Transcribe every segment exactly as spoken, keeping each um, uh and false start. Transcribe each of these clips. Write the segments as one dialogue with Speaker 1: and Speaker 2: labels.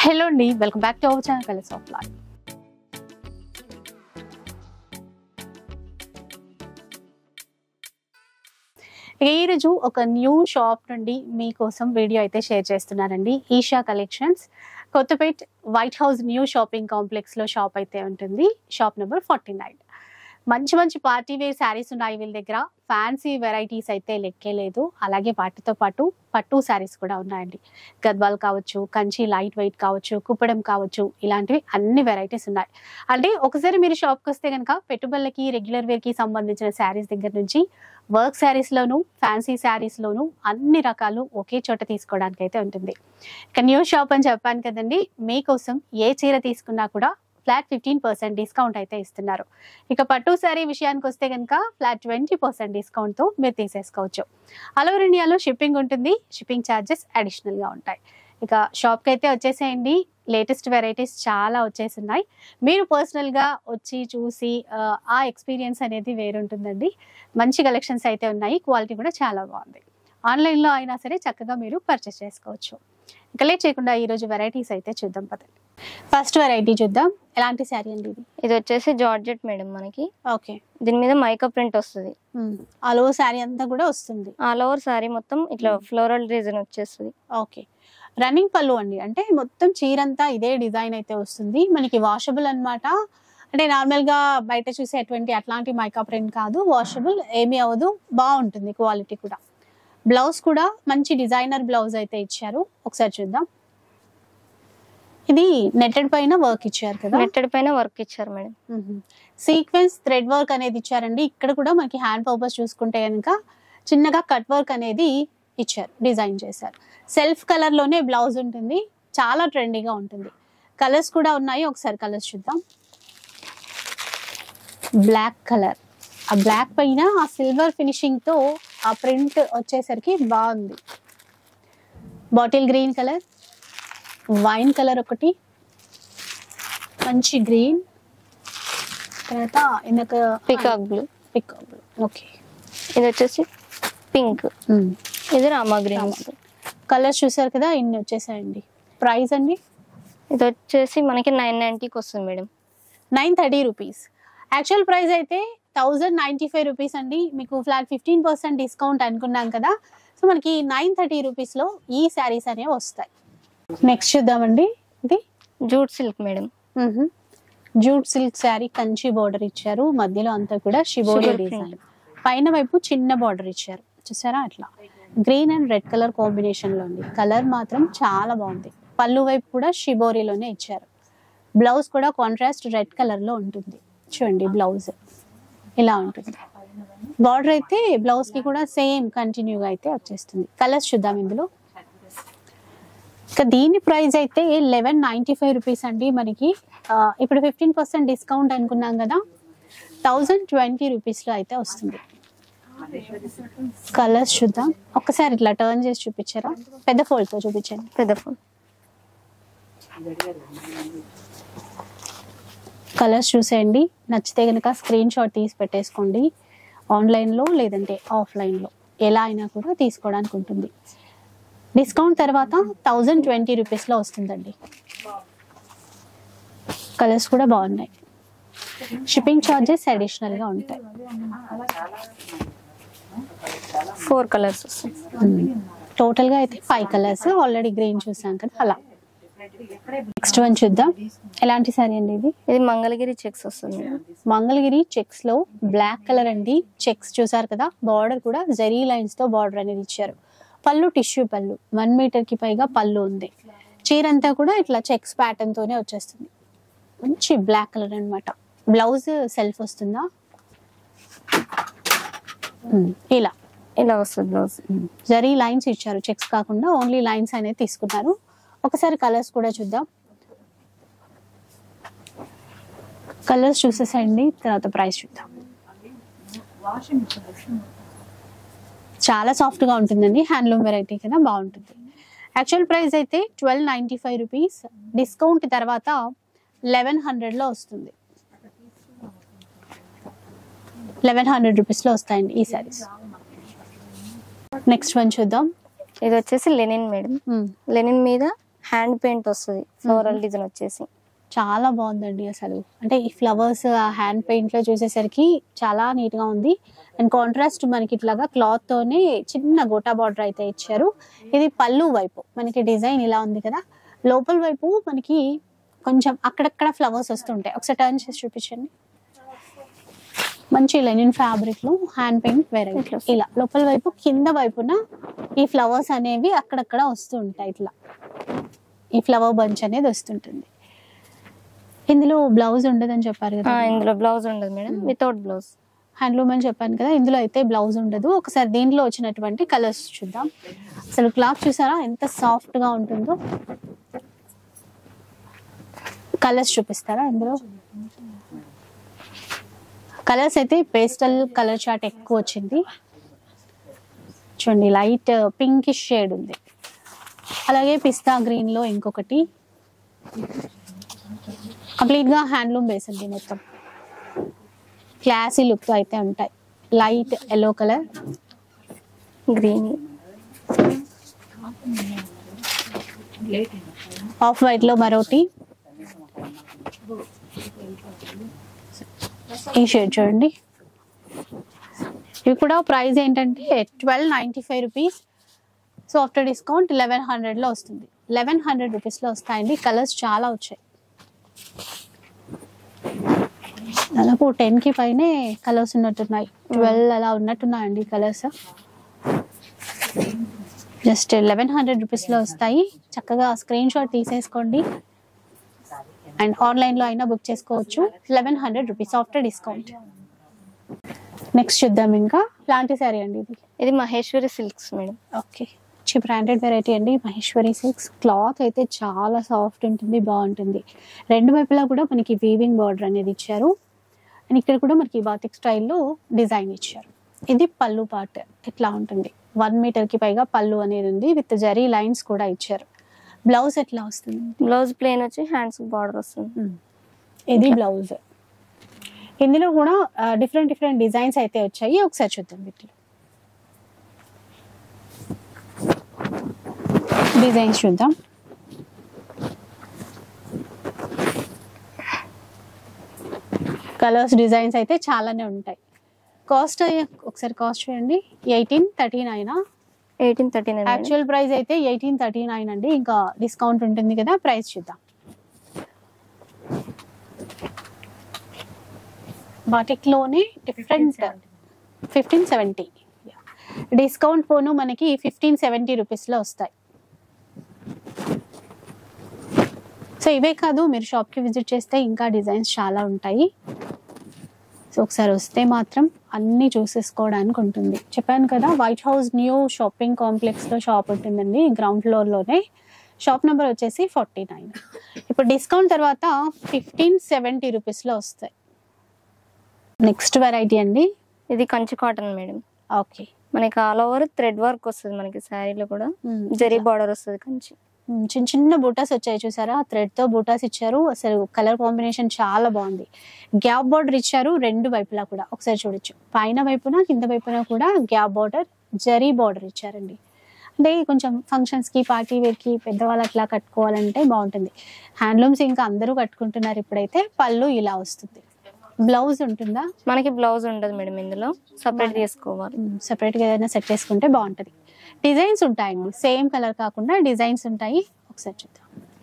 Speaker 1: Hello అండి, welcome back to our channel colours of life. ఈరోజు ఒక న్యూ షాప్ నుండి మీకోసం వీడియో అయితే షేర్ చేస్తున్నానండి. Eesha collections, Kothapet white house new shopping complex లో షాప్ అయితే ఉంటుంది. Shop number forty nine. మంచి మంచి పార్టీ వేర్ శారీస్ ఉన్నాయి వీళ్ళ దగ్గర. ఫ్యాన్సీ వెరైటీస్ అయితే లెక్కే లేదు. అలాగే వాటితో పాటు పట్టు శారీస్ కూడా ఉన్నాయండి. గద్వాల్ కావచ్చు, కంచి లైట్ వెయిట్ కావచ్చు, కుప్పడం కావచ్చు, ఇలాంటివి అన్ని వెరైటీస్ ఉన్నాయి. అంటే ఒకసారి మీరు షాప్కి వస్తే కనుక పెట్టుబడులకి, రెగ్యులర్ వేర్కి సంబంధించిన శారీస్ దగ్గర నుంచి వర్క్ శారీస్లోను, ఫ్యాన్సీ శారీస్లోను అన్ని రకాలు ఒకే చోట తీసుకోవడానికి అయితే ఉంటుంది. ఇక న్యూ షాప్ అని చెప్పాను కదండి, మీకోసం ఏ చీర తీసుకున్నా కూడా ఫ్లాట్ ఫిఫ్టీన్ పర్సెంట్ డిస్కౌంట్ అయితే ఇస్తున్నారు. ఇక పట్టు శారీ విషయానికి వస్తే కనుక ఫ్లాట్ ట్వంటీ పర్సెంట్ డిస్కౌంట్తో మీరు తీసేసుకోవచ్చు. ఆల్ ఓవర్ ఇండియాలో షిప్పింగ్ ఉంటుంది. షిప్పింగ్ ఛార్జెస్ అడిషనల్గా ఉంటాయి. ఇక షాప్కి అయితే వచ్చేసేయండి. లేటెస్ట్ వెరైటీస్ చాలా వచ్చేస్తున్నాయి. మీరు పర్సనల్గా వచ్చి చూసి ఆ ఎక్స్పీరియన్స్ అనేది వేరుంటుందండి. మంచి కలెక్షన్స్ అయితే ఉన్నాయి. క్వాలిటీ కూడా చాలా బాగుంది. ఆన్లైన్లో అయినా సరే చక్కగా మీరు పర్చేస్ చేసుకోవచ్చు. ఇక లేట్ చేయకుండా ఈరోజు వెరైటీస్ అయితే చూద్దాం పదండి. ఫస్ట్ వెరైటీ చూద్దాం. ఎలాంటి శారీ అండి ఇది?
Speaker 2: ఇది వచ్చేసి జార్జెట్ మేడం మనకి.
Speaker 1: ఓకే,
Speaker 2: దీని మీద మైకా ప్రింట్ వస్తుంది.
Speaker 1: ఆల్ ఓవర్ శారీ అంతా కూడా వస్తుంది.
Speaker 2: ఆల్ ఓవర్ శారీ మొత్తం ఇట్లా ఫ్లోరల్ డిజైన్ వచ్చేస్తుంది.
Speaker 1: ఓకే, రన్నింగ్ పళ్ళు అండి. అంటే మొత్తం చీరంతా ఇదే డిజైన్ అయితే వస్తుంది. మనకి వాషబుల్ అన్నమాట. అంటే నార్మల్ గా బయట చూసే అటువంటి అట్లాంటి మైకా ప్రింట్ కాదు. వాషబుల్, ఏమీ అవ్వదు, బాగుంటుంది. క్వాలిటీ కూడా. బ్లౌజ్ కూడా మంచి డిజైనర్ బ్లౌజ్ అయితే ఇచ్చారు. ఒకసారి చూద్దాం. ఇది నెట్టెడ్ పైన వర్క్ ఇచ్చారు కదా.
Speaker 2: నెట్టెడ్ పైన వర్క్ ఇచ్చారు మేడం.
Speaker 1: సీక్వెన్స్ థ్రెడ్ వర్క్ అనేది ఇచ్చారండి. ఇక్కడ కూడా మనకి హ్యాండ్ పర్పస్ చూసుకుంటే కనుక చిన్నగా కట్ వర్క్ అనేది ఇచ్చారు, డిజైన్ చేశారు. సెల్ఫ్ కలర్ లోనే బ్లౌజ్ ఉంటుంది. చాలా ట్రెండీగా ఉంటుంది. కలర్స్ కూడా ఉన్నాయి. ఒకసారి కలర్స్ చూద్దాం. బ్లాక్ కలర్, ఆ బ్లాక్ పైన ఆ సిల్వర్ ఫినిషింగ్ తో ఆ ప్రింట్ వచ్చేసరికి బాగుంది. Bottle green colour, wine colour ఒకటి, మంచి గ్రీన్, తర్వాత ఇందాక
Speaker 2: peacock blue.
Speaker 1: Peacock blue. Okay,
Speaker 2: ఇది వచ్చేసి పింక్. ఇది రామా గ్రీన్.
Speaker 1: కలర్స్ చూసారు కదా, ఇన్ని వచ్చేసాయండి. ప్రైస్ అండి
Speaker 2: ఇది వచ్చేసి మనకి నైన్ నైన్టీకి వస్తుంది madam.
Speaker 1: Nine thirty rupees. Actual price అయితే థౌజండ్ నైంటీ ఫైవ్ రూపీస్ అండి. మీకు ఫ్లాట్ ఫిఫ్టీన్ పర్సెంట్ డిస్కౌంట్ అనుకున్నాం కదా. సో మనకి నైన్ థర్టీ రూపీస్లో ఈ శారీస్ అనేవి వస్తాయి. నెక్స్ట్ చూద్దామండి. ఇది
Speaker 2: jute silk madam.
Speaker 1: Jute silk sari, Kanchi border ఇచ్చారు. మధ్యలో అంతా కూడా షిబోరి డిజైన్. పైన వైపు చిన్న బార్డర్ ఇచ్చారు, చూసారా? అట్లా green and red colour combination లో ఉంది. కలర్ మాత్రం చాలా బాగుంది. పళ్ళు వైపు కూడా షిబోరిలోనే ఇచ్చారు. బ్లౌజ్ కూడా కాంట్రాస్ట్ రెడ్ కలర్ లో ఉంటుంది. చూడండి, బ్లౌజ్ ఇలా ఉంటుంది. బార్డర్ అయితే బ్లౌజ్ కి కూడా సేమ్ కంటిన్యూగా అయితే వచ్చేస్తుంది. కలర్స్ చూద్దాం ఇందులో. ఇక దీని ప్రైస్ అయితే లెవెన్ నైంటీ ఫైవ్ రూపీస్ అండి. మనకి ఇప్పుడు ఫిఫ్టీన్ పర్సెంట్ డిస్కౌంట్ అనుకున్నాం కదా, థౌజండ్ ట్వంటీ రూపీస్లో అయితే వస్తుంది. కలర్స్ చూద్దాం. ఒక్కసారి ఇట్లా టర్న్ చేసి చూపించారా? పెద్ద ఫోల్డ్తో చూపించండి.
Speaker 2: పెద్ద ఫోల్డ్.
Speaker 1: కలర్స్ చూసేయండి. నచ్చితే కనుక స్క్రీన్ షాట్ తీసి పెట్టేసుకోండి. ఆన్లైన్లో లేదంటే ఆఫ్లైన్లో ఎలా అయినా కూడా తీసుకోవడానికి ఉంటుంది. డిస్కౌంట్ తర్వాత థౌజండ్ ట్వంటీ రూపీస్లో వస్తుందండి. కలర్స్ కూడా బాగున్నాయి. షిప్పింగ్ ఛార్జెస్ అడిషనల్గా ఉంటాయి.
Speaker 2: ఫోర్ కలర్స్ వస్తాయి.
Speaker 1: టోటల్గా అయితే ఫైవ్ కలర్స్. ఆల్రెడీ గ్రీన్ చూసాం కదా, అలా. నెక్స్ట్ వన్ చూద్దాం. ఎలాంటి సారీ అండి ఇది?
Speaker 2: ఇది మంగళగిరి చెక్స్ వస్తుంది.
Speaker 1: మంగళగిరి చెక్స్ లో బ్లాక్ కలర్ అండి. చెక్స్ చూసారు కదా. బార్డర్ కూడా జరీ లైన్స్ తో బార్డర్ అనేది ఇచ్చారు. పళ్ళు టిష్యూ పళ్ళు, వన్ మీటర్ కి పైగా పళ్ళు ఉంది. చీర అంతా కూడా ఇట్లా చెక్స్ ప్యాటర్న్ తోనే వచ్చేస్తుంది. మంచి బ్లాక్ కలర్ అనమాట. బ్లౌజ్ సెల్ఫ్ వస్తుందా? ఇలా
Speaker 2: ఇలా వస్తుంది బ్లౌజ్.
Speaker 1: జరీ లైన్స్ ఇచ్చారు, చెక్స్ కాకుండా ఓన్లీ లైన్స్ అనేది తీసుకున్నారు. ఒకసారి కలర్స్ కూడా చూద్దాం. కలర్స్ చూసేసండి, తర్వాత ప్రైస్ చూద్దాం. చాలా సాఫ్ట్ గా ఉంటుందండి. హ్యాండ్లూమ్ వెరైటీ కదా, బాగుంటుంది. యాక్చువల్ ప్రైస్ అయితే twelve ninety five rupees. Discount తర్వాత లెవెన్ హండ్రెడ్ లో వస్తుంది. లెవెన్ హండ్రెడ్ రూపీస్ లో వస్తాయండి ఈ సారీస్. నెక్స్ట్ వన్ చూద్దాం.
Speaker 2: ఇది వచ్చేసి లెనిన్ మేడం. లెనిన్ మీద హ్యాండ్ పెయింట్ వస్తుంది, ఫ్లోరల్ డిజైన్ వచ్చేసి
Speaker 1: చాలా బాగుందండి. అసలు అంటే ఈ ఫ్లవర్స్ ఆ హ్యాండ్ పెయింట్ లో చూసేసరికి చాలా నీట్ గా ఉంది. అండ్ కాంట్రాస్ట్ మనకి ఇట్లాగా క్లాత్ తోనే చిన్న గోటా బార్డర్ అయితే ఇచ్చారు. ఇది పళ్ళు వైపు మనకి డిజైన్ ఇలా ఉంది కదా, లోపల వైపు మనకి కొంచెం అక్కడక్కడ ఫ్లవర్స్ వస్తుంటాయి. ఒకసారి టర్న్ చేసి చూపించండి. మంచి లెనిన్ ఫ్యాబ్రిక్ లో హ్యాండ్ పెయింట్ వెరైటీ ఇలా లోపల వైపు, కింద వైపున ఈ ఫ్లవర్స్ అనేవి అక్కడక్కడ వస్తూ ఉంటాయి. ఇట్లా ఈ ఫ్లవర్ బంచ్ అనేది వస్తుంటుంది. ఇందులో బ్లౌజ్ ఉండదని చెప్పారు కదా,
Speaker 2: ఇందులో బ్లౌజ్ ఉండదు మేడం, వితౌట్ బ్లౌజ్.
Speaker 1: హ్యాండ్లూమ్ అని చెప్పాను కదా, ఇందులో అయితే బ్లౌజ్ ఉండదు. ఒకసారి దీంట్లో వచ్చినటువంటి కలర్స్ చూద్దాం. అసలు క్లాత్ చూసారా ఎంత సాఫ్ట్ గా ఉంటుందో. కలర్స్ చూపిస్తారా ఇందులో? కలర్స్ అయితే పేస్టల్ కలర్ చార్ట్ ఎక్కువ వచ్చింది. చూడండి లైట్ పింకిష్ షేడ్ ఉంది, అలాగే పిస్తా గ్రీన్ లో ఇంకొకటి. కంప్లీట్ గా హ్యాండ్లూమ్ బేస్ అండి మొత్తం. క్లాసీ లుక్ అయితే ఉంటాయి. Light yellow colour,
Speaker 2: green,
Speaker 1: off white లో మరోటి, ఈ షేడ్ చూడండి. ఇవి కూడా ప్రైస్ ఏంటంటే twelve ninety five rupees. So after discount eleven hundred లో వస్తుంది. లెవెన్ హండ్రెడ్ రూపీస్ లో వస్తాయండి. కలర్స్ చాలా వచ్చాయి, దాదాపు టెన్ కి పైనే కలర్స్ ఉన్నట్టున్నాయి. ట్వెల్వ్ అలా ఉన్నట్టున్నాయండి colours. Just eleven hundred rupees లో వస్తాయి. చక్కగా స్క్రీన్ షాట్ తీసేసుకోండి అండ్ ఆన్లైన్ లో అయినా బుక్ చేసుకోవచ్చు. Eleven hundred rupees after discount. Next చూద్దాం. ఇంకా లాంటి సారీ అండి ఇది.
Speaker 2: ఇది మహేశ్వరి సిల్క్స్ మేడం.
Speaker 1: ఓకే, మంచి బ్రాండెడ్ వెరైటీ అండి మహేశ్వరి సిల్క్స్. క్లాత్ అయితే చాలా సాఫ్ట్ ఉంటుంది, బాగుంటుంది. రెండు వైపులా కూడా మనకి వీవింగ్ బార్డర్ అనేది ఇచ్చారు. అండ్ ఇక్కడ కూడా మనకి బాతిక్ స్టైల్లో డిజైన్ ఇచ్చారు. ఇది పళ్ళు పార్ట్ ఇట్లా ఉంటుంది. వన్ మీటర్ కి పైగా పళ్ళు అనేది ఉంది, విత్ జరీ లైన్స్ కూడా ఇచ్చారు. బ్లౌజ్ ఎట్లా వస్తుంది?
Speaker 2: బ్లౌజ్ ప్లేన్ వచ్చి హ్యాండ్స్ బార్డర్ వస్తుంది.
Speaker 1: ఇది బ్లౌజ్. ఇందులో కూడా డిఫరెంట్ డిఫరెంట్ డిజైన్స్ అయితే వచ్చాయి. ఒకసారి చూద్దాం. వీటిలో డిజైన్స్ చూద్దాం. కలర్స్ డిజైన్స్ అయితే చాలానే ఉంటాయి. కాస్ట్ ఒకసారి కాస్ట్ చూడండి. Eighteen thirty nine
Speaker 2: eighteen thirty nine
Speaker 1: actual price అయితే ఎయిటీన్ థర్టీ నైన్ అండి. ఇంకా డిస్కౌంట్ ఉంటుంది కదా, ప్రైస్ చూద్దాం. బాటిక్ లోనే డిఫరెంట్ ఫిఫ్టీన్ సెవెంటీ డిస్కౌంట్ పోను మనకి ఫిఫ్టీన్ సెవెంటీ రూపీస్ లో వస్తాయి. సో ఇవే కాదు, మీరు షాప్ కి విజిట్ చేస్తే ఇంకా డిజైన్స్ చాలా ఉంటాయి. సో ఒకసారి వస్తే మాత్రం అన్ని చూసేసుకోవడానికి ఉంటుంది. చెప్పాను కదా, white house new shopping complex లో షాప్ ఉంటుందండి, గ్రౌండ్ ఫ్లోర్ లోనే. షాప్ నెంబర్ వచ్చేసి ఫార్టీ నైన్. ఇప్పుడు డిస్కౌంట్ తర్వాత ఫిఫ్టీన్ సెవెంటీ రూపీస్ లో వస్తాయి. నెక్స్ట్ వెరైటీ అండి,
Speaker 2: ఇది కంచి కాటన్ మేడం.
Speaker 1: ఓకే,
Speaker 2: మనకి ఆల్ ఓవర్ థ్రెడ్ వర్క్ వస్తుంది. మనకి శారీలో కూడా జరీ బార్డర్ వస్తుంది కంచి.
Speaker 1: చిన్న చిన్న బూటాస్ వచ్చాయి చూసారా, థ్రెడ్ తో బూటాస్ ఇచ్చారు. అసలు కలర్ కాంబినేషన్ చాలా బాగుంది. గ్యాప్ బార్డర్ ఇచ్చారు రెండు వైపులా కూడా. ఒకసారి చూడొచ్చు, పైన వైపున కింద వైపున కూడా గ్యాప్ బార్డర్, జరీ బార్డర్ ఇచ్చారండి. అంటే కొంచెం ఫంక్షన్స్ కి, పార్టీ వేర్ కి, పెద్దవాళ్ళు అట్లా కట్టుకోవాలంటే బాగుంటుంది. హ్యాండ్లూమ్స్ ఇంకా అందరూ కట్టుకుంటున్నారు ఇప్పుడైతే. పళ్ళు ఇలా వస్తుంది. బ్లౌజ్ ఉంటుందా?
Speaker 2: మనకి బ్లౌజ్ ఉండదు మేడం, ఇందులో సపరేట్ చేసుకోవాలి.
Speaker 1: సపరేట్ గా ఏదైనా సెట్ చేసుకుంటే బాగుంటది. డిజైన్స్ ఉంటాయండి, సేమ్ కలర్ కాకుండా డిజైన్స్ ఉంటాయి. ఒకసారి చూద్దాం.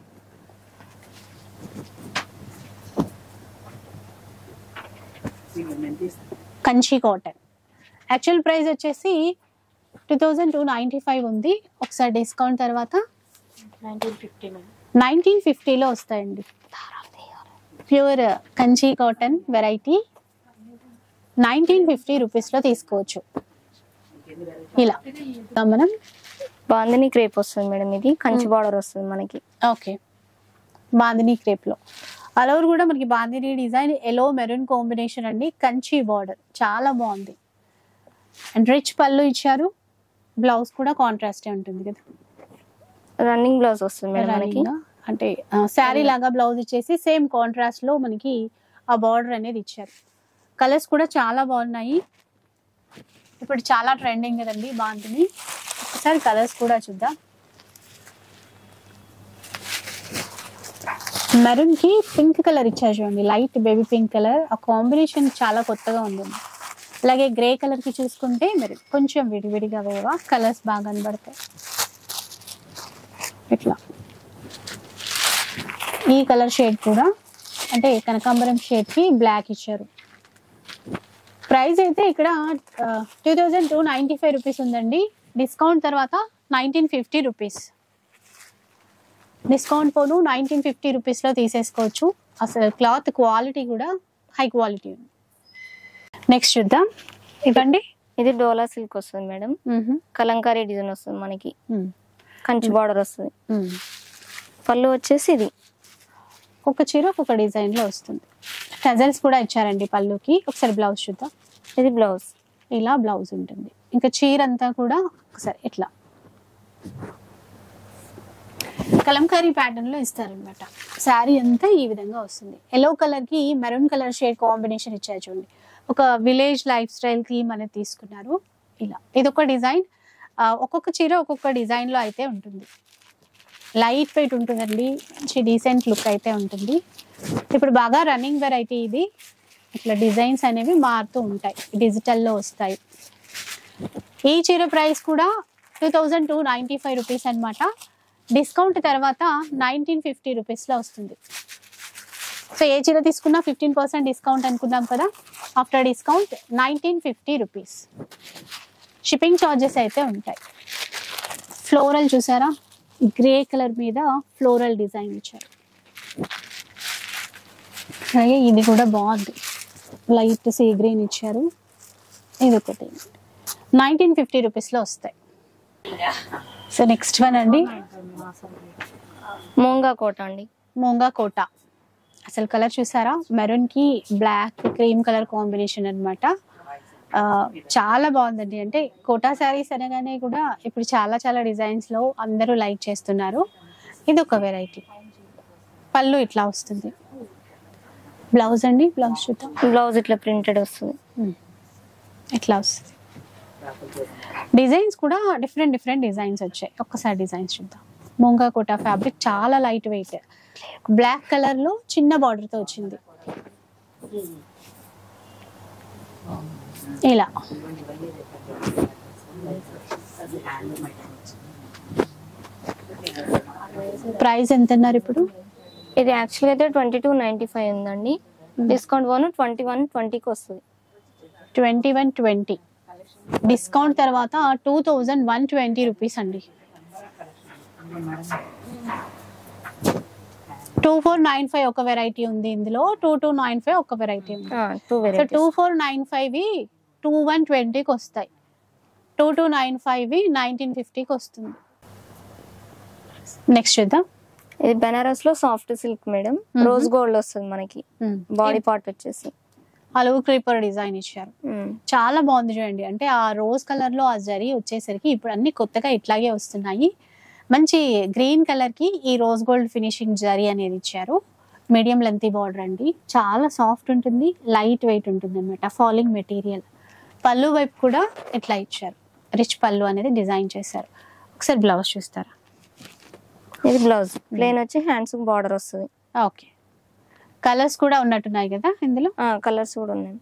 Speaker 1: కంచి కాటన్ యాక్చువల్ ప్రైస్ వచ్చేసి two thousand two ninety five ఉంది. ఒకసారి డిస్కౌంట్ తర్వాత నైన్టీన్ ఫిఫ్టీలో వస్తాయండి. Pure Kanchi cotton variety nineteen fifty రూపీస్లో తీసుకోవచ్చు. ఇలా మనం
Speaker 2: బాందిని క్రేప్ వస్తుంది మేడం. ఇది కంచి బార్డర్ వస్తుంది మనకి.
Speaker 1: ఓకే, బాందిని క్రేప్ లో అలవర్ కూడా మనకి bandhani design, yellow maroon combination అండి. కంచి బార్డర్ చాలా బాగుంది. అండ్ రిచ్ పళ్ళు ఇచ్చారు. బ్లౌజ్ కూడా కాంట్రాస్టే ఉంటుంది కదా,
Speaker 2: రన్నింగ్ బ్లౌజ్ వస్తుంది మేడం మనకి.
Speaker 1: అంటే శారీ లాగా బ్లౌజ్ ఇచ్చేసి సేమ్ కాంట్రాస్ట్ లో మనకి ఆ బార్డర్ అనేది ఇచ్చారు. కలర్స్ కూడా చాలా బాగున్నాయి. ఇప్పుడు చాలా ట్రెండింగ్ కదండి బాందిని. ఒకసారి కలర్స్ కూడా చూద్దాం. మెరూన్ కి పింక్ కలర్ ఇచ్చారు చూడండి, లైట్ బేబీ పింక్ కలర్. ఆ కాంబినేషన్ చాలా కొత్తగా ఉంది. అలాగే గ్రే కలర్ కి చూసుకుంటే మరి కొంచెం విడివిడిగా వేవా కలర్స్ బాగా కనబడతాయి. ఇట్లా ఈ కలర్ షేడ్ కూడా అంటే కనకాంబరం షేడ్ కి బ్లాక్ ఇచ్చారు. ప్రైస్ అయితే ఇక్కడ two thousand two ninety five rupees ఉందండి. డిస్కౌంట్ తర్వాత నైన్టీన్ ఫిఫ్టీ రూపీస్. డిస్కౌంట్ పోను నైన్టీన్ ఫిఫ్టీ రూపీస్లో తీసేసుకోవచ్చు. అసలు క్లాత్ క్వాలిటీ కూడా హై క్వాలిటీ ఉంది. నెక్స్ట్ చూద్దాం. ఇవ్వండి.
Speaker 2: ఇది డోలా సిల్క్ వస్తుంది మేడం. కలంకారీ డిజైన్ వస్తుంది మనకి, కంచి బార్డర్ వస్తుంది. పళ్ళు వచ్చేసి ఇది
Speaker 1: ఒక చీర ఒక్కొక్క డిజైన్ లో వస్తుంది. టజల్స్ కూడా ఇచ్చారండి పళ్ళుకి. ఒకసారి బ్లౌజ్ చూద్దాం.
Speaker 2: ఇది బ్లౌజ్,
Speaker 1: ఇలా బ్లౌజ్ ఉంటుంది. ఇంకా చీర అంతా కూడా ఒకసారి ఇట్లా కలంకారీ ప్యాటర్న్ లో ఇస్తారనమాట. శారీ అంతా ఈ విధంగా వస్తుంది. ఎల్లో కలర్ కి మెరూన్ కలర్ షేడ్ కాంబినేషన్ ఇచ్చారు చూడండి. ఒక విలేజ్ లైఫ్ స్టైల్ థీమ్ అనేది తీసుకున్నారు. ఇలా ఇదొక డిజైన్. ఒక్కొక్క చీర ఒక్కొక్క డిజైన్ లో అయితే ఉంటుంది. లైట్ వెయిట్ ఉంటుందండి, మంచి డీసెంట్ లుక్ అయితే ఉంటుంది. ఇప్పుడు బాగా రన్నింగ్ వెరైటీ ఇది. ఇట్లా డిజైన్స్ అనేవి మారుతూ ఉంటాయి, డిజిటల్లో వస్తాయి. ఈ చీర ప్రైస్ కూడా two thousand two ninety five rupees అనమాట. డిస్కౌంట్ తర్వాత నైన్టీన్ ఫిఫ్టీ రూపీస్లో వస్తుంది. సో ఏ చీర తీసుకున్నా ఫిఫ్టీన్ పర్సెంట్ డిస్కౌంట్ అనుకున్నాం కదా. After discount nineteen fifty rupees. Shipping charges అయితే ఉంటాయి. ఫ్లోరల్ చూసారా, గ్రే కలర్ మీద ఫ్లోరల్ డిజైన్ ఇచ్చారు. అలాగే ఇది కూడా బాగుంది, లైట్ సీ గ్రీన్ ఇచ్చారు. ఇది ఒకటి నైన్టీన్ ఫిఫ్టీ రూపీస్లో వస్తాయి. సో నెక్స్ట్ వన్ అండి,
Speaker 2: మూంగా కోట అండి.
Speaker 1: మూంగా కోట. అసలు కలర్ చూసారా, మెరూన్ కి బ్లాక్ క్రీమ్ కలర్ కాంబినేషన్ అనమాట. చాలా బాగుందండి. అంటే కోటా శారీస్ అనగానే కూడా ఇప్పుడు చాలా చాలా డిజైన్స్ లో అందరూ లైక్ చేస్తున్నారు. ఇది ఒక వెరైటీ. పళ్ళు ఇట్లా వస్తుంది. బ్లౌజ్ అండి, బ్లౌజ్ చూద్దాం.
Speaker 2: బ్లౌజ్ ఇట్లా ప్రింటెడ్ వస్తుంది,
Speaker 1: ఇట్లా వస్తుంది. డిజైన్స్ కూడా డిఫరెంట్ డిఫరెంట్ డిజైన్స్ వచ్చాయి. ఒక్కసారి డిజైన్స్ చూద్దాం. మూంగా కోటా ఫ్యాబ్రిక్ చాలా లైట్ వెయిట్, బ్లాక్ కలర్ లో చిన్న బార్డర్ తో వచ్చింది. ఇలా ప్రైస్ ఎంత అన్నారు ఇప్పుడు?
Speaker 2: ఇది యాక్చువల్గా అయితే ట్వంటీ టూ నైన్టీ ఫైవ్ ఉందండి. డిస్కౌంట్ పోను ట్వంటీ వన్ ట్వంటీకి వస్తుంది.
Speaker 1: ట్వంటీ వన్ ట్వంటీ డిస్కౌంట్ తర్వాత two thousand one twenty rupees అండి. టూ ఫోర్ నైన్ ఫైవ్ ఒక వెరైటీ ఉంది ఇందులో, టూ టూ నైన్ ఫైవ్ ఒక వెరైటీ ఉంది. So two four nine five two one ట్వంటీకి వస్తాయి. Two two nine five nineteen ఫిఫ్టీకి వస్తుంది. నెక్స్ట్ చూద్దాం.
Speaker 2: ఇది బెనారస్ లో soft silk madam, rose gold వస్తుంది మనకి. బాడీ పార్ట్ వచ్చేసి
Speaker 1: అలుగు క్రీపర్ డిజైన్ ఇచ్చారు. చాలా బాగుంది చూడండి. అంటే ఆ రోజ్ కలర్ లో ఆ జరీ వచ్చేసరికి ఇప్పుడు అన్ని కొత్తగా ఇట్లాగే వస్తున్నాయి. మంచి గ్రీన్ కలర్ కి ఈ రోజ్ గోల్డ్ ఫినిషింగ్ జరీ అనేది ఇచ్చారు. మీడియం లెంతీ బార్డర్ అండి. చాలా సాఫ్ట్ ఉంటుంది, లైట్ వెయిట్ ఉంటుంది అనమాట. Falling material. పళ్ళు వైపు కూడా ఇట్లా ఇచ్చారు, రిచ్ పళ్ళు అనేది డిజైన్ చేశారు. ఒకసారి బ్లౌజ్ చూస్తారా?
Speaker 2: ఇది బ్లౌజ్ ప్లేన్ వచ్చి హ్యాండ్స్ బార్డర్ వస్తుంది.
Speaker 1: ఓకే. కలర్స్ కూడా ఉన్నట్టున్నాయి కదా ఇందులో?
Speaker 2: కలర్స్ కూడా ఉన్నాయి.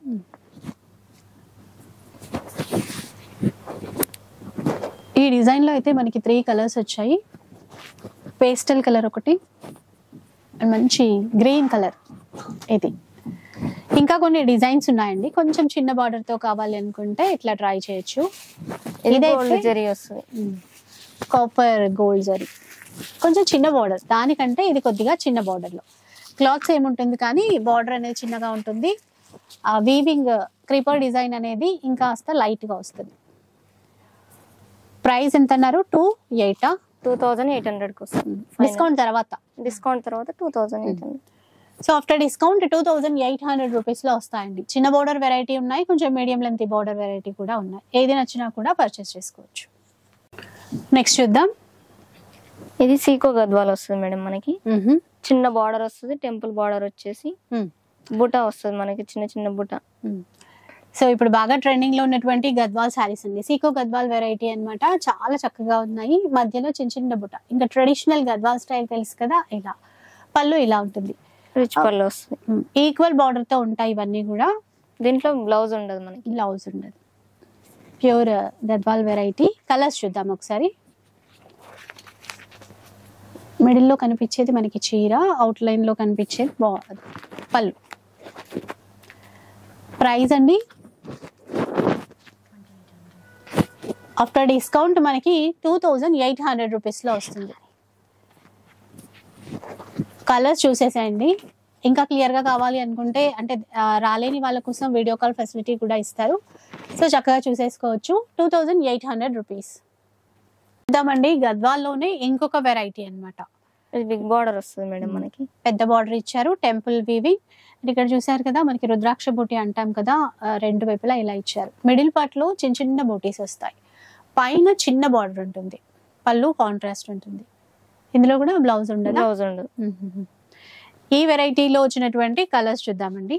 Speaker 1: ఈ డిజైన్ లో అయితే మనకి త్రీ కలర్స్ వచ్చాయి. పేస్టల్ కలర్ ఒకటి, మంచి గ్రీన్ కలర్ ఇది. ఇంకా కొన్ని డిజైన్స్ ఉన్నాయండి. కొంచెం చిన్న బార్డర్ తో కావాలి అనుకుంటే ఇట్లా ట్రై చేయొచ్చు.
Speaker 2: ఇదే జరీ వస్తుంది,
Speaker 1: కాపర్ గోల్డ్ జరీ. కొంచెం చిన్న బార్డర్, దానికంటే ఇది కొద్దిగా చిన్న బార్డర్ లో. క్లాత్స్ ఏముంటుంది కానీ బార్డర్ అనేది చిన్నగా ఉంటుంది. ఆ వీవింగ్ క్రీపర్ డిజైన్ అనేది ఇంకాస్త లైట్ గా వస్తుంది. ప్రైస్ ఎంత అన్నారు? టూ ఎయిటా
Speaker 2: టూ థౌజండ్ ఎయిట్ హండ్రెడ్ కి వస్తుంది.
Speaker 1: డిస్కౌంట్ తర్వాత
Speaker 2: డిస్కౌంట్ తర్వాత two thousand eight hundred.
Speaker 1: So after discount two thousand eight hundred rupees లో వస్తాయండి. చిన్న బార్డర్ వెరైటీ ఉన్నాయి, కొంచెం మీడియం లెంత్ బార్డర్ వెరైటీ కూడా ఉన్నాయి. ఏది నచ్చినా కూడా పర్చేస్ చేసుకోవచ్చు. నెక్స్ట్ చూద్దాం.
Speaker 2: ఇది సీకో గద్వాల్ వస్తుంది మేడం మనకి. చిన్న బార్డర్ వస్తుంది, టెంపుల్ బార్డర్ వచ్చేసి బుటా వస్తుంది మనకి, చిన్న చిన్న బుటా.
Speaker 1: సో ఇప్పుడు బాగా ట్రెండింగ్ లో ఉన్నటువంటి గద్వాల్ శారీస్ అండి. సీకో గద్వాల్ వెరైటీ అన్నమాట. చాలా చక్కగా ఉన్నాయి. మధ్యలో చిన్న చిన్న బుట్ట. ఇంకా ట్రెడిషనల్ గద్వాల్ స్టైల్ తెలుసు కదా, ఇలా పళ్ళు ఇలా ఉంటుంది,
Speaker 2: రిచ్ పళ్ళు వస్తుంది,
Speaker 1: ఈక్వల్ బార్డర్ తో ఉంటాయి ఇవన్నీ కూడా.
Speaker 2: దీంట్లో బ్లౌజ్ ఉండదు మనకి,
Speaker 1: బ్లౌజ్ ఉండదు. Pure Gadwal variety. కలర్స్ చూద్దాం ఒకసారి. మిడిల్లో కనిపించేది మనకి చీర, అవుట్ లైన్ లో కనిపించేది పళ్ళు. ప్రైస్ అండి ఆఫ్టర్ డిస్కౌంట్ మనకి two thousand eight hundred rupees లో వస్తుంది. కలర్స్ చూసేసేయండి. ఇంకా క్లియర్ గా కావాలి అనుకుంటే అంటే రాలేని వాళ్ళ కోసం వీడియో కాల్ ఫెసిలిటీ కూడా ఇస్తారు. సో చక్కగా చూసేసుకోవచ్చు. Two thousand eight hundred rupees. చూద్దామండి గద్వాల్లోనే ఇంకొక వెరైటీ అనమాట.
Speaker 2: బిగ్ బార్డర్ వస్తుంది మేడం మనకి,
Speaker 1: పెద్ద బార్డర్ ఇచ్చారు, టెంపుల్ వీవింగ్. ఇక్కడ చూసారు కదా మనకి రుద్రాక్ష బూటీ అంటాం కదా, రెండు వైపులా ఇలా ఇచ్చారు. మిడిల్ పార్ట్ లో చిన్న చిన్న బూటీస్ వస్తాయి, పైన చిన్న బార్డర్ ఉంటుంది, పళ్ళు కాంట్రాస్ట్ ఉంటుంది. ఇందులో కూడా బ్లౌజ్ ఉండదు.
Speaker 2: బ్లౌజ్ ఉండదు.
Speaker 1: ఈ వెరైటీలో వచ్చినటువంటి కలర్స్ చూద్దామండి.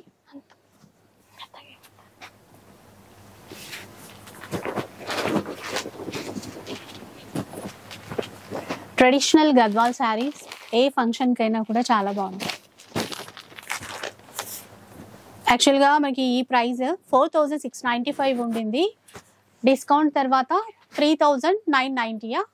Speaker 1: ట్రెడిషనల్ గద్వాల్ శారీస్ ఏ ఫంక్షన్ కైనా కూడా చాలా బాగుంటాయి. యాక్చువల్గా మనకి ఈ price four thousand six ninety five ఉండింది, డిస్కౌంట్ తర్వాత త్రీ థౌజండ్ నైన్ నైంటీయా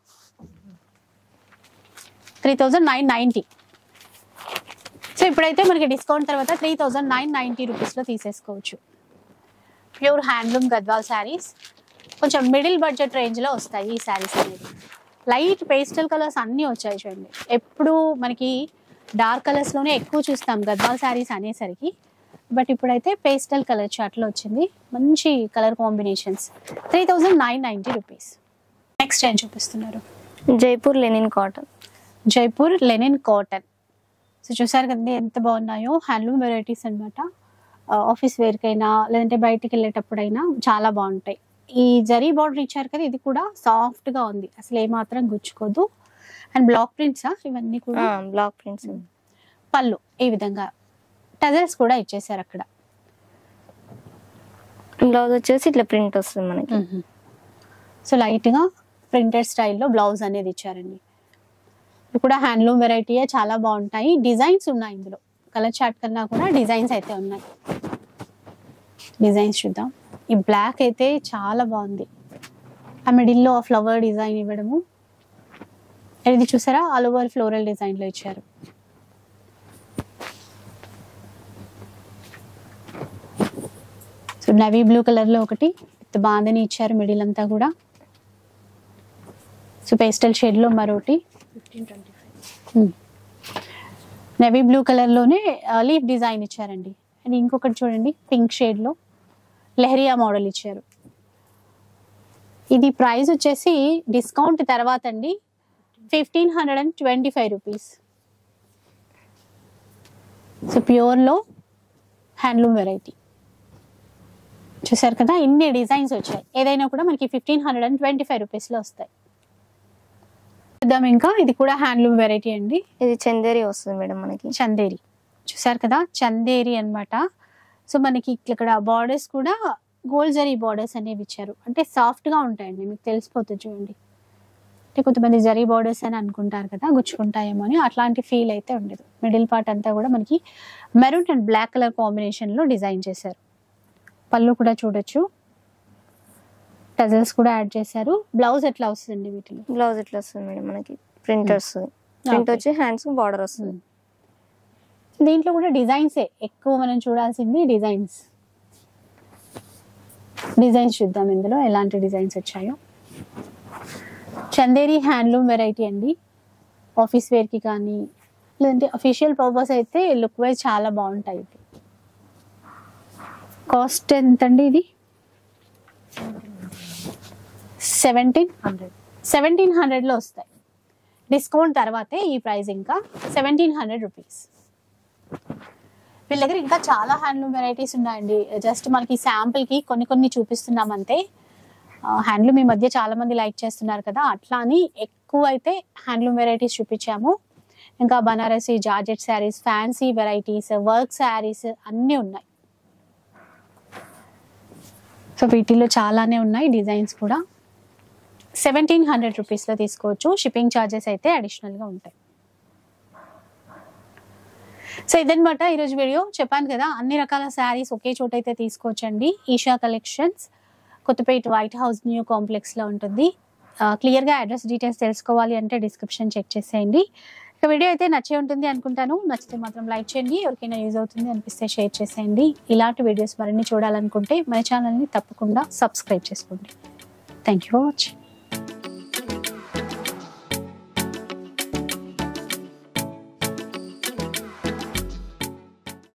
Speaker 1: three thousand nine ninety so ఇప్పుడైతే మనకి డిస్కౌంట్ తర్వాత త్రీ థౌజండ్ నైన్ నైంటీ రూపీస్లో తీసేసుకోవచ్చు. ప్యూర్ హ్యాండ్లూమ్ గద్వాల్ శారీస్ కొంచెం మిడిల్ బడ్జెట్ రేంజ్లో వస్తాయి ఈ శారీస్ అనేది. లైట్ పేస్టల్ కలర్స్ అన్నీ వచ్చాయి చూడండి. ఎప్పుడు మనకి డార్క్ కలర్స్లోనే ఎక్కువ చూస్తాం గద్వాల్ శారీస్ అనేసరికి, బట్ ఇప్పుడైతే పేస్టల్ కలర్ చార్ట్లో వచ్చింది. మంచి colour combinations. Three thousand nine ninety rupees. Next ఏం చూపిస్తున్నారు?
Speaker 2: Jaipur linen cotton.
Speaker 1: Jaipur linen cotton. So చూసారు కదండి ఎంత బాగున్నాయో. హ్యాండ్లూమ్ వెరైటీస్ అనమాట. ఆఫీస్ వేర్కైనా లేదంటే బయటికి వెళ్ళేటప్పుడైనా చాలా బాగుంటాయి. ఈ జరీ బార్డర్ ఇచ్చారు కదా, ఇది కూడా సాఫ్ట్ గా ఉంది, అసలు ఏమాత్రం గుచ్చుకోదు. అండ్ బ్లాక్ ప్రింట్స్ ఇవన్నీ కూడా
Speaker 2: బ్లాక్ ప్రింట్స్.
Speaker 1: పళ్ళు ఈ విధంగా టజల్స్ కూడా ఇచ్చేసారు అక్కడ.
Speaker 2: బ్లౌజ్ వచ్చేసి ఇట్లా ప్రింట్ వస్తుంది మనకి.
Speaker 1: సో లైట్ గా ప్రింటెడ్ స్టైల్లో బ్లౌజ్ అనేది ఇచ్చారండి. ఇది కూడా హ్యాండ్లూమ్ వెరైటీయే, చాలా బాగుంటాయి. డిజైన్స్ ఉన్నాయి ఇందులో, కలర్ చార్ట్ కన్నా కూడా డిజైన్స్ అయితే ఉన్నాయి. డిజైన్స్ చూద్దాం. ఈ బ్లాక్ అయితే చాలా బాగుంది, ఆ మిడిల్లో ఫ్లవర్ డిజైన్ ఇవ్వడము. ఇది చూసారా ఆల్ ఓవర్ ఫ్లోరల్ డిజైన్ లో ఇచ్చారు. సో నవీ బ్లూ కలర్ లో ఒకటి బాందని ఇచ్చారు మిడిల్ అంతా కూడా. సో పేస్టల్ షేడ్ లో మరొకటి నవీ బ్లూ కలర్ లోనే లీఫ్ డిజైన్ ఇచ్చారండి. అండ్ ఇంకొకటి చూడండి పింక్ షేడ్ లో లెహరియా మోడల్ ఇచ్చారు. ఇది ప్రైస్ వచ్చేసి డిస్కౌంట్ తర్వాత అండి fifteen hundred and twenty five rupees. So ప్యూర్లో హ్యాండ్లూమ్ వెరైటీ చూసారు కదా, ఇన్ని డిజైన్స్ వచ్చాయి. ఏదైనా కూడా మనకి fifteen hundred and twenty five రూపీస్లో వస్తాయి. చూద్దాం ఇంకా. ఇది కూడా హ్యాండ్లూమ్ వెరైటీ అండి.
Speaker 2: ఇది చందేరి వస్తుంది మేడం మనకి.
Speaker 1: చందేరి చూసారు కదా, చందేరి అన్నమాట. సో మనకి ఇక్కడ బార్డర్స్ కూడా గోల్డ్ జరీ బార్డర్స్ అనేవి ఇచ్చారు. అంటే సాఫ్ట్గా ఉంటాయండి, మీకు తెలిసిపోతుంది చూడండి. అంటే కొంతమంది జరీ బార్డర్స్ అని అనుకుంటారు కదా, గుచ్చుకుంటాయేమో అని, అట్లాంటి ఫీల్ అయితే ఉండదు. మిడిల్ పార్ట్ అంతా కూడా మనకి మెరూన్ అండ్ బ్లాక్ కలర్ కాంబినేషన్లో డిజైన్ చేశారు. పళ్ళు కూడా చూడొచ్చు, టజల్స్ కూడా యాడ్ చేశారు. బ్లౌజ్ ఎట్లా వస్తుంది వీటిలో?
Speaker 2: బ్లౌజ్ ఎట్లా వస్తుంది మేడం మనకి ప్రింట్ వస్తుంది. ప్రింట్ వచ్చి హ్యాండ్స్ బార్డర్ వస్తుంది.
Speaker 1: దీంట్లో కూడా డిజైన్సే ఎక్కువ మనం చూడాల్సింది, డిజైన్స్. డిజైన్స్ చూద్దాం ఇందులో ఎలాంటి డిజైన్స్ వచ్చాయో. చందేరి హ్యాండ్లూమ్ వెరైటీ అండి. ఆఫీస్ వేర్కి కానీ లేదంటే అఫీషియల్ పర్పస్ అయితే లుక్ వైజ్ చాలా బాగుంటాయి. కాస్ట్ ఎంత అండి ఇది? సెవెంటీన్ హండ్రెడ్ సెవెంటీన్ హండ్రెడ్లో వస్తాయి. డిస్కౌంట్ తర్వాతే ఈ ప్రైస్ ఇంకా సెవెంటీన్ హండ్రెడ్ రూపీస్. వీళ్ళ దగ్గర ఇంకా చాలా హ్యాండ్లూమ్ వెరైటీస్ ఉన్నాయండి. జస్ట్ మనకి శాంపుల్కి కొన్ని కొన్ని చూపిస్తున్నాం అంతే. హ్యాండ్లూమ్ ఈ మధ్య చాలా మంది లైక్ చేస్తున్నారు కదా, అట్లా అని ఎక్కువ అయితే హ్యాండ్లూమ్ వెరైటీస్ చూపించాము. ఇంకా Banarasi georgette sarees, fancy varieties, work sarees అన్నీ ఉన్నాయి. సో వీటిలో చాలానే ఉన్నాయి డిజైన్స్ కూడా. సెవెంటీన్ హండ్రెడ్ రూపీస్లో తీసుకోవచ్చు. షిప్పింగ్ ఛార్జెస్ అయితే అడిషనల్గా ఉంటాయి. సో ఇదనమాట ఈరోజు వీడియో. చెప్పాను కదా అన్ని రకాల శారీస్ ఒకే చోట అయితే తీసుకోవచ్చండి. Eesha collections Kothapet white house new కాంప్లెక్స్లో ఉంటుంది. క్లియర్గా అడ్రస్ డీటెయిల్స్ తెలుసుకోవాలి అంటే డిస్క్రిప్షన్ చెక్ చేసేయండి. ఇక వీడియో అయితే నచ్చే ఉంటుంది అనుకుంటాను. నచ్చితే మాత్రం లైక్ చేయండి. ఎవరికైనా యూజ్ అవుతుంది అనిపిస్తే షేర్ చేసేయండి. ఇలాంటి వీడియోస్ మరిన్ని చూడాలనుకుంటే మన ఛానల్ని తప్పకుండా సబ్స్క్రైబ్ చేసుకోండి. Thank you for watching.